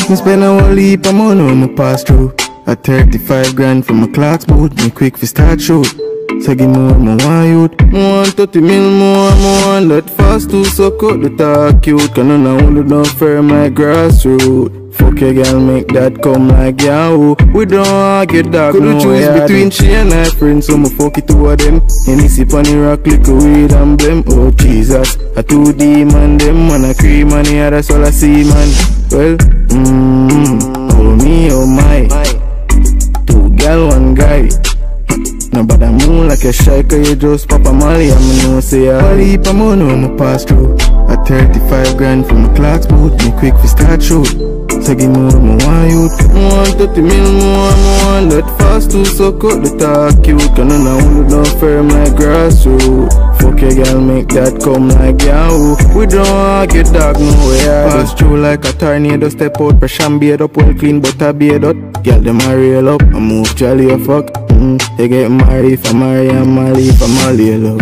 Me spend a whole heap of money when me pass through. A 35 grand from my clocks boot, me quick fi start shoot. So give me what me want youth. Me want 30 mil more, me want that fast to suck out the talk cute. Cause none of them don't firm like grassroots. Fuck your girl, make that come like Yahoo. We don't argue that. Could choose between she and her friends, so me fuck it two of them. Any sip on the rock, liquor, weed and blem. Oh Jesus, a 2D man them, man a cream and the other all I see man. Well, oh me, oh my. Two girl, one guy. Nobody move like a shy, cause you just pop a molly. And me know say a whole heap of money when me pass through. A 35 grand from my clocks boot, me quick fi start shoot. So give me what me want youth. Me want 30 mil more, me want that fast to suck out the talk cute. Cause none of them don't firm like grassroots. Fuck your girl, make that come like Yahoo. We don't argue dog, no way I pass through like a tornado. Step out, pressure and beard up, well clean but a beard out. Girl them a rail up, I move jolly or fuck. You get married if I marry and marry if I marry love.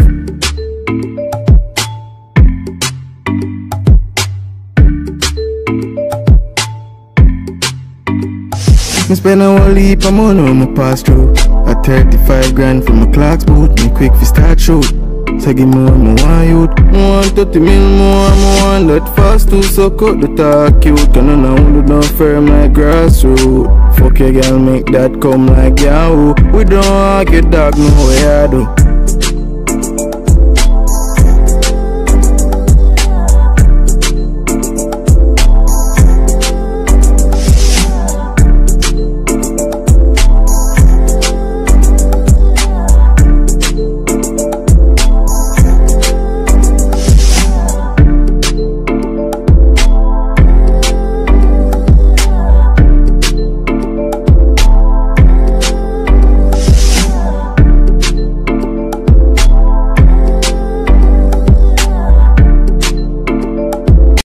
Me spend a whole heap of money when me pass through. A 35 grand from my clocks boot, me quick fi start shoot. So give me what me want youth. Me want 30 mil more, me want that fast to suck out the talk cute. Cause none of them don't firm like grassroots. Fuck your girl, make that come like Yahoo. We don't argue dog, no way I do.